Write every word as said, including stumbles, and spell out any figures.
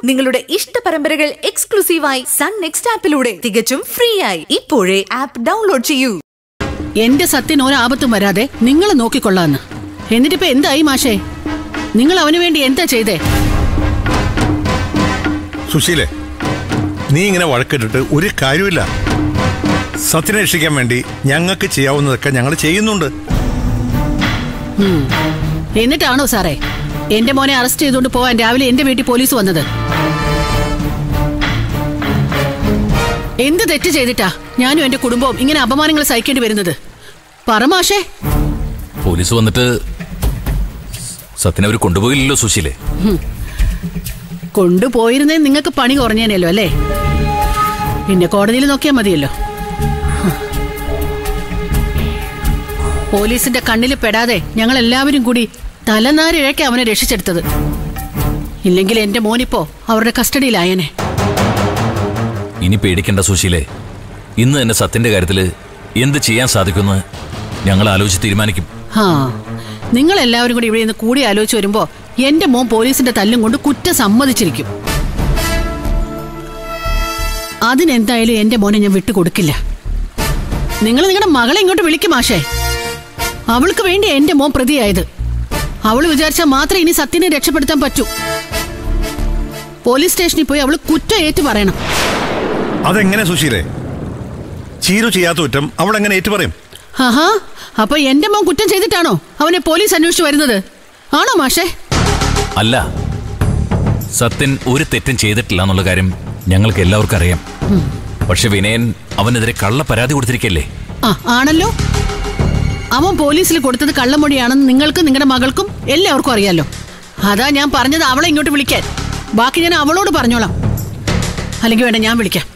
നിങ്ങളുടെ ഇഷ്ട പരമ്പരകൾ എക്സ്ക്ലൂസീവായി സൺ നെക്സ്റ്റ് ആപ്പിലൂടെ തികച്ചും ഫ്രീ ആയി ഇപ്പോഴേ ആപ്പ് ഡൗൺലോഡ് ചെയ്യൂ. എന്റെ സത്യന് ഒരാപത്തും വരാതെ നിങ്ങൾ നോക്കിക്കൊള്ളാന്ന്. എന്നിട്ടിപ്പോ എന്തായി മാഷേ? നിങ്ങൾ അവന് വേണ്ടി എന്താ ചെയ്തേ? സുശീലേ, നീ ഇങ്ങനെ വഴക്കിട്ടിട്ട് ഒരു കാര്യമില്ല. സത്യനെ രക്ഷിക്കാൻ വേണ്ടി ഞങ്ങൾക്ക് ചെയ്യാവുന്നതൊക്കെ ഞങ്ങൾ ചെയ്യുന്നുണ്ട്. എന്നിട്ടാണോ സാറേ എന്റെ മോനെ അറസ്റ്റ് ചെയ്തുകൊണ്ട് പോവാൻ രാവിലെ എന്റെ വീട്ടിൽ പോലീസ് വന്നത്? എന്ത് തെറ്റ് ചെയ്തിട്ടാ ഞാനും എന്റെ കുടുംബവും ഇങ്ങനെ അപമാനങ്ങൾ സഹിക്കേണ്ടി വരുന്നത്? പറമാഷേ. പോലീസ് വന്നിട്ട് സത്യനെ അവർ കൊണ്ടുപോയില്ലല്ലോ സുശീലേ. കൊണ്ടുപോയിരുന്നേ നിങ്ങൾക്ക് പണി കുറഞ്ഞേനല്ലോ അല്ലേ? പിന്നെ കോടതിയിൽ നോക്കിയാൽ മതിയല്ലോ. പോലീസിന്റെ കണ്ണിൽ പെടാതെ ഞങ്ങൾ എല്ലാവരും കൂടി തലനാരിഴയ്ക്ക് അവനെ രക്ഷിച്ചെടുത്തത്. ഇല്ലെങ്കിൽ എന്റെ മോനിപ്പോ അവരുടെ കസ്റ്റഡിയിലായനെ. ഇനി പേടിക്കണ്ട സുശീലേ. ഇന്ന് തന്നെ സത്യന്റെ കാര്യത്തില് എന്ത് ചെയ്യാൻ സാധിക്കുമെന്ന് ഞങ്ങൾ ആലോചിച്ച് തീരുമാനിക്കും. ഹാ, നിങ്ങൾ എല്ലാവരും കൂടി ഇവിടെ നിന്ന് കൂടി ആലോചിച്ച് വരുമ്പോ എന്റെ മോൻ പോലീസിന്റെ തല്ലും കൊണ്ട് കുറ്റം സമ്മതിച്ചിരിക്കും. അതിനെന്തായാലും എന്റെ മോനെ ഞാൻ വിട്ടുകൊടുക്കില്ല. നിങ്ങൾ നിങ്ങളുടെ മകളെ ഇങ്ങോട്ട് വിളിക്കും മാഷേ. അവൾക്ക് വേണ്ടി എന്റെ മോൻ പ്രതിയായത്. അവള് വിചാരിച്ചാൽ മാത്രമേ ഇനി സത്യനെ രക്ഷപ്പെടുത്താൻ പറ്റൂ. പോലീസ് സ്റ്റേഷനിൽ പോയി അവള് കുറ്റം ഏറ്റു പറയണം. അതെങ്ങനെ സുശീലേ? ചീരു ചെയ്യാത്ത കുറ്റം അവൾ എങ്ങനെ ഏറ്റു പറയും? ആഹാ, അപ്പൊ എന്റെ മോൻ കുറ്റം ചെയ്തിട്ടാണോ അവനെ പോലീസ് അന്വേഷിച്ചു വരുന്നത്? ആണോ മാഷേ? അല്ല, സത്യൻ ഒരു തെറ്റും ചെയ്തിട്ടില്ല എന്നുള്ള കാര്യം ഞങ്ങൾക്ക് എല്ലാവർക്കും അറിയാം. പക്ഷെ വിനയൻ അവനെതിരെ കള്ള പരാതി കൊടുത്തിരിക്കല്ലേ? ആ, ആണല്ലോ. അവൻ പോലീസിൽ കൊടുത്തത് കള്ളമൊഴിയാണെന്ന് നിങ്ങൾക്കും നിങ്ങളുടെ മകൾക്കും എല്ലാവർക്കും അറിയാലോ. അതാ ഞാൻ പറഞ്ഞത് അവളെ ഇങ്ങോട്ട് വിളിക്കാൻ. ബാക്കി ഞാൻ അവളോട് പറഞ്ഞോളാം. അല്ലെങ്കിൽ വേണ്ട, ഞാൻ വിളിക്കാം.